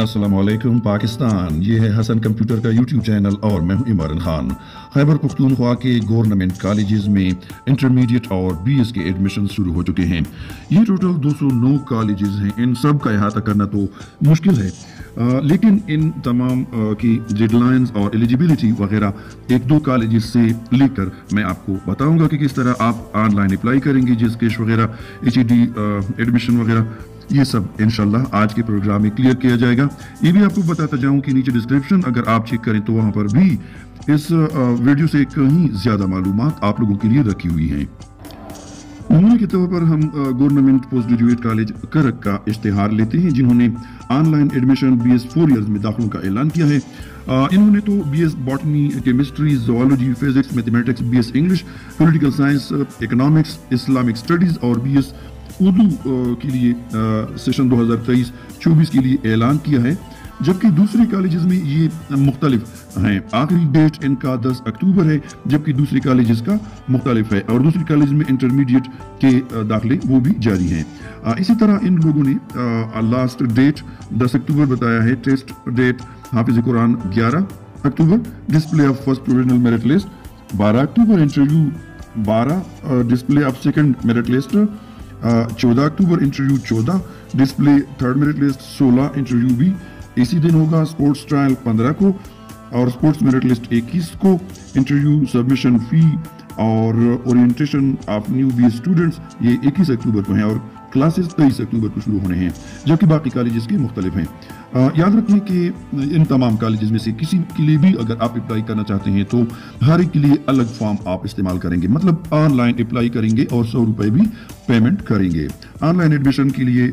अस्सलामुअलैकुम पाकिस्तान। ये है हसन कंप्यूटर का यूट्यूब चैनल और मैं हूं इमरान खान। खैबर पख्तूनख्वा के गवर्नमेंट कॉलेजेस में इंटरमीडिएट और बीएस के एडमिशन शुरू हो चुके हैं। ये टोटल 209 कॉलेजेस हैं। इन सब का अहाता करना तो मुश्किल है, लेकिन इन तमाम की डेडलाइंस और एलिजिबिलिटी वगैरह एक दो कॉलेजेस से लेकर मैं आपको बताऊंगा कि किस तरह आप ऑनलाइन अप्लाई करेंगे, जिसकेश वगैरह HED एडमिशन वगैरह, ये सब इंशाल्लाह आज के प्रोग्राम में क्लियर किया जाएगा। ये भी आपको बताता जाऊं कि नीचे डिस्क्रिप्शन अगर आप चेक करें तो वहां पर भी इस वीडियो से कहीं ज्यादा मालूमात आप लोगों के लिए रखी हुई हैं। नमूने के तौर पर हम गवर्नमेंट पोस्ट ग्रेजुएट कॉलेज करक का इश्तिहार लेते हैं, जिन्होंने ऑनलाइन एडमिशन BS 4 ईयर्स में दाखिलों का ऐलान किया है। इन्होंने तो BS botany, chemistry, zoology, physics, mathematics, BS English, political science, economics, Islamic studies और BS उर्दू के लिए सेशन 2023-24 के लिए ऐलान किया है, जबकि दूसरे कॉलेजेस में ये मुख्तलिफ हैं। आखिरी डेट इनका 10 अक्टूबर है, जबकि दूसरे कॉलेजेस का मुख्तलिफ है और दूसरे कॉलेज में इंटरमीडिएट के दाखिले वो भी जारी हैं। इसी तरह इन लोगों ने लास्ट डेट 10 अक्टूबर बताया है। टेस्ट डेट हाफिज कुरान 11 October, display of first provisional merit list 12 October, interview 12, display of second merit list 14 October, interview 14, display third merit list 16, interview भी इसी दिन होगा। स्पोर्ट्स ट्रायल 15 को और स्पोर्ट्स मेरिट लिस्ट 21 को, इंटरव्यू, सबमिशन फी और orientation of new BS students ये 21 अक्टूबर को हैं और क्लासेस 23 अक्टूबर को शुरू होने हैं, जबकि बाकी कॉलेजेस के मुख्तलिफ हैं। याद रखें कि इन तमाम कॉलेजेस में से किसी के लिए भी अगर आप अप्लाई करना चाहते हैं तो हर एक के लिए अलग फॉर्म आप इस्तेमाल करेंगे, मतलब ऑनलाइन अप्लाई करेंगे और 100 रुपये भी पेमेंट करेंगे। ऑनलाइन एडमिशन के लिए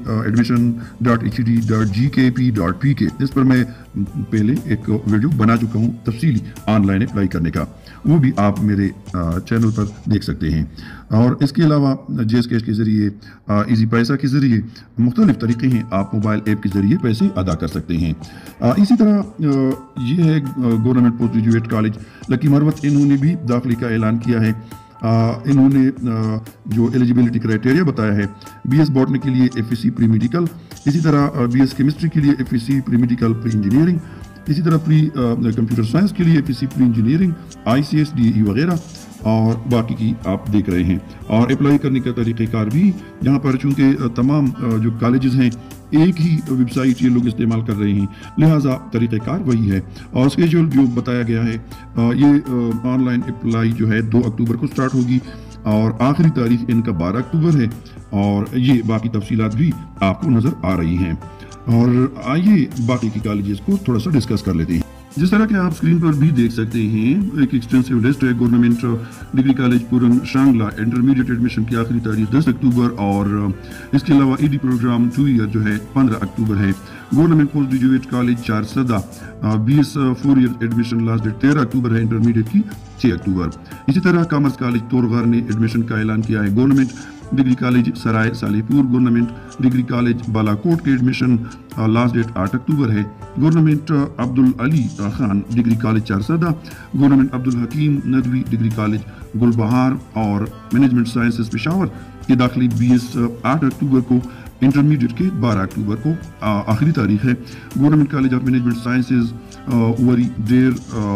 admission.hed.gkp.pk इस पर मैं पहले एक वीडियो बना चुका हूँ तफसीली ऑनलाइन अप्लाई करने का, वो भी आप मेरे चैनल पर देख सकते हैं। और इसके अलावा JS कैश के ज़रिए, इजी पैसा के ज़रिए मुख्तलिफ तरीके हैं, आप मोबाइल ऐप के ज़रिए पैसे अदा कर सकते हैं। इसी तरह ये है government post graduate college Lakki Marwat, इन्होंने भी दाखिले का ऐलान किया है। इन्होंने जो एलिजिबिलिटी क्राइटेरिया बताया है, BS बॉटनी के लिए FSc प्री मेडिकल, इसी तरह BS केमिस्ट्री के लिए FSc pre medical pre engineering, इसी तरह प्री कंप्यूटर साइंस के लिए FSc pre engineering, ICS DE वगैरह और बाकी की आप देख रहे हैं। और अप्लाई करने का तरीक़ेकार भी यहाँ पर, चूँकि तमाम जो कॉलेजेस हैं एक ही वेबसाइट ये लोग इस्तेमाल कर रहे हैं, लिहाजा तरीक़ेकार वही है। और स्केड्यूल जो बताया गया है, ये ऑनलाइन अप्लाई जो है 2 अक्टूबर को स्टार्ट होगी और आखिरी तारीख इनका 12 अक्टूबर है और ये बाकी तफसीलात भी आपको नज़र आ रही हैं। और आइए बाकी की कॉलेजेस को थोड़ा सा डिस्कस कर लेते हैं। जिस तरह के आप स्क्रीन पर भी देख सकते हैं, एक एक्सटेंसिव लिस्ट है। Government degree college Puran Shangla intermediate admission की आखिरी तारीख 10 अक्टूबर और इसके अलावा ED प्रोग्राम 2 ईयर जो है 15 अक्टूबर है। Government post graduate college Charsadda BS 4 year admission last date 13 October है, इंटरमीडिएट की 6 अक्टूबर। इसी तरह कॉमर्स कॉलेज तोरगार ने एडमिशन का ऐलान किया है। Government degree college Sarai Salehpur, government degree college Balakot के एडमिशन लास्ट डेट 8 अक्टूबर है। Government Abdul Ali Khan degree college Charsadda, government Abdul Hakim Nadvi degree college Gulbahar और मैनेजमेंट साइंसेस पेशावर के दाखिले BS 8 अक्टूबर को, इंटरमीडिएट के 12 अक्टूबर को आखिरी तारीख है। Government college of management sciences Wari Dir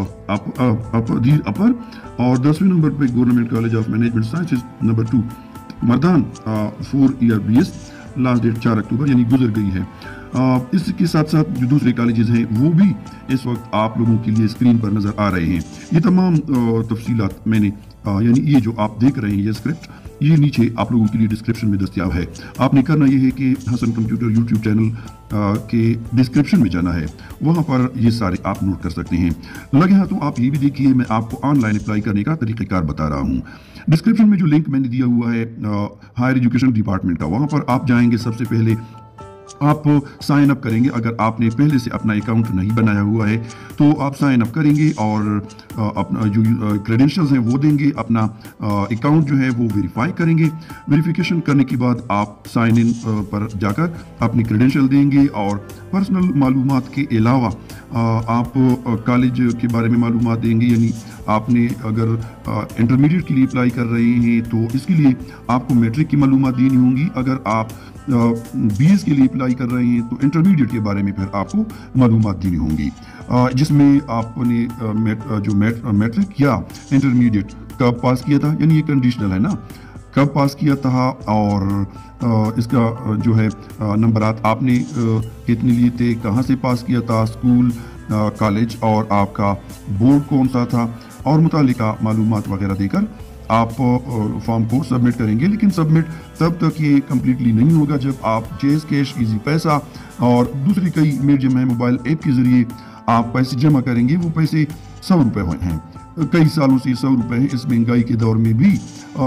upper और 10वें नंबर पे government college of management sciences number 2 Mardan 4 year BS last date 4 October यानी गुजर गई है। इसके साथ साथ जो दूसरे कॉलेजेस हैं वो भी इस वक्त आप लोगों के लिए स्क्रीन पर नज़र आ रहे हैं। ये तमाम तफसीलात मैंने यानी ये जो आप देख रहे हैं ये स्क्रिप्ट, ये नीचे आप लोगों के लिए डिस्क्रिप्शन में दस्तियाब है। आपने करना ये है कि हसन कंप्यूटर यूट्यूब चैनल के डिस्क्रिप्शन में जाना है, वहाँ पर ये सारे आप नोट कर सकते हैं। लगे हाथों आप ये भी देखिए, मैं आपको ऑनलाइन अप्लाई करने का तरीक़ेकार बता रहा हूँ। डिस्क्रिप्शन में जो लिंक मैंने दिया हुआ है हायर एजुकेशन डिपार्टमेंट का, वहाँ पर आप जाएंगे। सबसे पहले आप साइन अप करेंगे। अगर आपने पहले से अपना अकाउंट नहीं बनाया हुआ है तो आप साइन अप करेंगे और अपना जो क्रेडेंशियल्स हैं वो देंगे, अपना अकाउंट जो है वो वेरीफाई करेंगे। वेरिफिकेशन करने के बाद आप साइन इन पर जाकर अपनी क्रेडेंशियल देंगे और पर्सनल मालूमात के अलावा آپ کالج کے بارے میں معلومات دیں گے، یعنی آپ نے اگر انٹرمیڈیٹ کے لیے اپلائی کر رہے ہیں تو اس کے لیے آپ کو میٹرک کی معلومات دینی ہوں گی. اگر آپ بی ایس کے لیے اپلائی کر رہے ہیں تو انٹرمیڈیٹ کے بارے میں پھر آپ کو معلومات دینی ہوں گی، جس میں آپ نے جو میٹرک یا انٹرمیڈیٹ کب پاس کیا تھا، یعنی یہ کنڈیشنل ہے نا، کب پاس کیا تھا، اور اس کا جو ہے نمبرات آپ نے کتنے لیے تھے، کہاں سے پاس کیا تھا، اسکول، کالج، اور آپ کا بورڈ کون سا تھا، اور متعلقہ معلومات وغیرہ دے کر آپ فارم کو سبمٹ کریں گے. لیکن سبمٹ تب تک یہ کمپلیٹلی نہیں ہوگا جب آپ جیز کیش، ایزی پیسہ اور دوسری کئی میڈیم ہے موبائل ایپ کے ذریعے آپ پیسے جمع کریں گے. وہ پیسے 100 روپے ہیں، کئی سالوں سے 100 روپے ہیں. اس مہنگائی کے دور میں بھی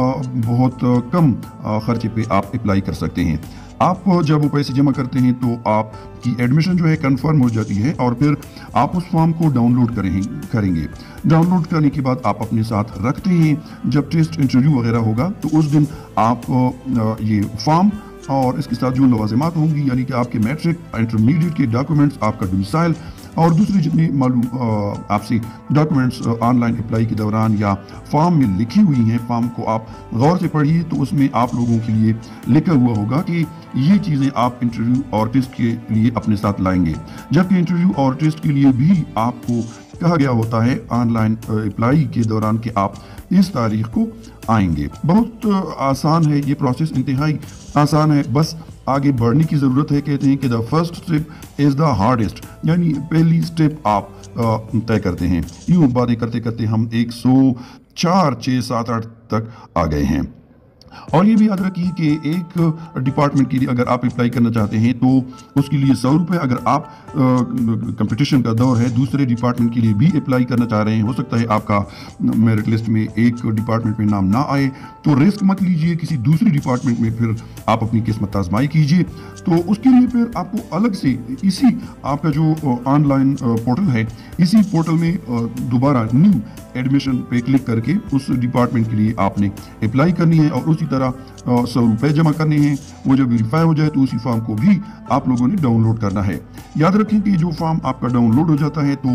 بہت کم خرچے پہ آپ اپلائی کر سکتے ہیں. آپ جب وہ پیسے جمع کرتے ہیں تو آپ کی ایڈمیشن جو ہے کنفرم ہو جاتی ہے، اور پھر آپ اس فارم کو ڈاؤن لوڈ کریں گے. ڈاؤن لوڈ کرنے کے بعد آپ اپنے ساتھ رکھتے ہیں. جب ٹیسٹ انٹرویو وغیرہ ہوگا تو اس دن آپ یہ فارم اور اس کے ساتھ جو لوازمات ہوں گی، یعنی کہ آپ کے میٹرک، انٹرمیڈیٹ کے ڈاکومنٹس، آپ کا ڈومیسائل اور دوسری جتنی معلوم آپ سے ڈاکومنٹس آن لائن اپلائی کے دوران یا فارم میں لکھی ہوئی ہیں، فارم کو آپ غور سے پڑھیے تو اس میں آپ لوگوں کے لیے لکھا ہوا ہوگا کہ یہ چیزیں آپ انٹرویو اور ٹیسٹ کے لیے اپنے ساتھ لائیں گے. جبکہ انٹرویو اور ٹیسٹ کے لیے بھی آپ کو کہا گیا ہوتا ہے آن لائن اپلائی کے دوران کہ آپ اس تاریخ کو آئیں گے. بہت آسان ہے یہ پروسیس، انتہائی آسان ہے، بس آگے بڑھنے کی ضرورت ہے. کہتے ہیں کہ the first step is the hardest, یعنی پہلی اسٹیپ آپ طے کرتے ہیں. یوں باتیں کرتے کرتے ہم 104، 6، 7، 8 تک آ گئے ہیں. اور یہ بھی یاد رکھیے کہ ایک ڈپارٹمنٹ کے لیے اگر آپ اپلائی کرنا چاہتے ہیں تو اس کے لیے 100 روپے. اگر آپ کمپٹیشن کا دور ہے، دوسرے ڈپارٹمنٹ کے لیے بھی اپلائی کرنا چاہ رہے ہیں، ہو سکتا ہے آپ کا میرٹ لسٹ میں ایک ڈپارٹمنٹ میں نام نہ آئے، تو رسک مت لیجئے، کسی دوسری ڈپارٹمنٹ میں پھر آپ اپنی قسمت آزمائی کیجئے. تو اس کے لیے پھر آپ کو الگ سے اسی آپ کا جو آن لائن پورٹل ہے، اسی پورٹل میں دوبارہ نیو ایڈمیشن پہ کلک کر کے اس ڈپارٹمنٹ کے لیے آپ نے اپلائی کرنی ہے، اور اسی طرح 100 روپے جمع کرنے ہیں. وہ جب ویریفائی ہو جائے تو اسی فارم کو بھی آپ لوگوں نے ڈاؤن لوڈ کرنا ہے. یاد رکھیں کہ جو فارم آپ کا ڈاؤن لوڈ ہو جاتا ہے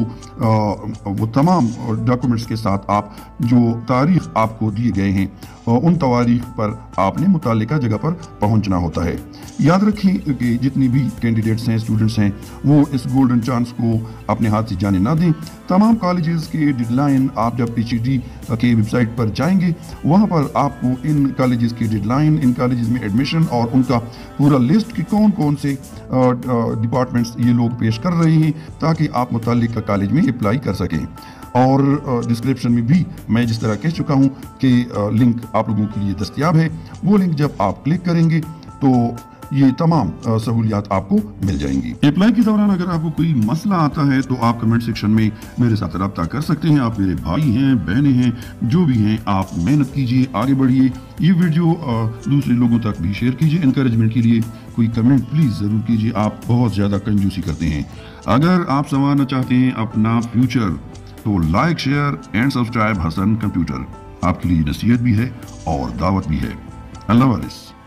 تو وہ تمام ڈاکومنٹس کے ساتھ آپ جو تاریخ آپ کو دیے گئے ہیں ان تواریخ پر آپ نے متعلقہ جگہ پر پہنچنا ہوتا ہے. یاد رکھیں کہ جتنی بھی کینڈیڈیٹس ہیں، اسٹوڈنٹس ہیں، وہ اس گولڈن چانس کو اپنے ہاتھ سے جانے نہ دیں. تمام کالجز کے ڈیڈ لائن آپ جب پی ڈی کے ویب سائٹ پر جائیں گے، وہاں پر آپ کو ان کالجز کی ڈیڈ لائن، ان کالجز میں ایڈمیشن اور ان کا پورا لسٹ کہ کون کون سے ڈپارٹمنٹس یہ لوگ پیش کر رہے ہیں، تاکہ آپ متعلقہ کالج میں اپلائی کر سکیں. اور ڈسکرپشن میں بھی میں جس طرح کہہ چکا ہوں کہ لنک آپ لوگوں کے لیے دستیاب ہے. وہ لنک جب آپ کلک کریں گے تو یہ تمام سہولیات آپ کو مل جائیں گی. اپلائی کے دوران اگر آپ کو کوئی مسئلہ آتا ہے تو آپ کمنٹ سیکشن میں میرے ساتھ رابطہ کر سکتے ہیں. آپ میرے بھائی ہیں، بہنیں ہیں، جو بھی ہیں، آپ محنت کیجئے، آگے بڑھیے. یہ ویڈیو دوسرے لوگوں تک بھی شیئر کیجئے. انکریجمنٹ کے لیے کوئی کمنٹ پلیز ضرور کیجئے. آپ بہت زیادہ کنجوسی کرتے ہیں. اگر آپ سنوارنا چاہتے ہیں اپنا فیوچر تو like, share and subscribe Hasan computer. آپ کے لیے نصیحت بھی ہے اور دعوت بھی ہے. اللہ حافظ.